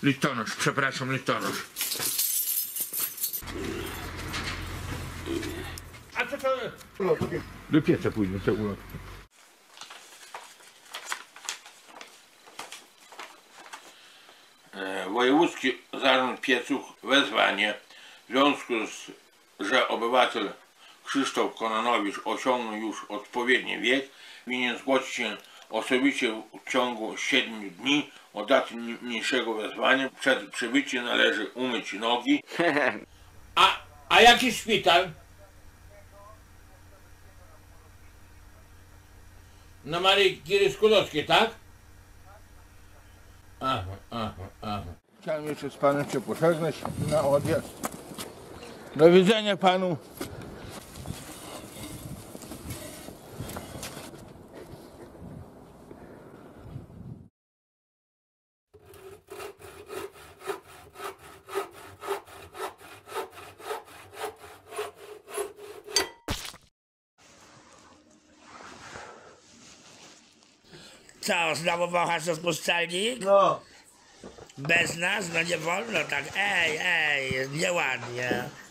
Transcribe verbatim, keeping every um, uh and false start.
Listonosz, przepraszam, listonosz. A co to? Do pieca pójdę, te ulotki. Wojewódzki Zarząd Pieców wezwanie w związku z, że obywatel Krzysztof Kononowicz osiągnął już odpowiedni wiek, winien zgłosić się osobiście w ciągu siedmiu dni od daty niniejszego wezwania. Przed przybyciem należy umyć nogi. A, a jaki szpital? Na Maryi Kiry Skłodowskiej, tak? Aha, aha, aha. Chciałem jeszcze z panem się pożegnać na odjazd. Do widzenia panu. Co, znowu wąchasz rozpuszczalnik? No. Bez nas? No nie wolno tak, ej, ej, nieładnie.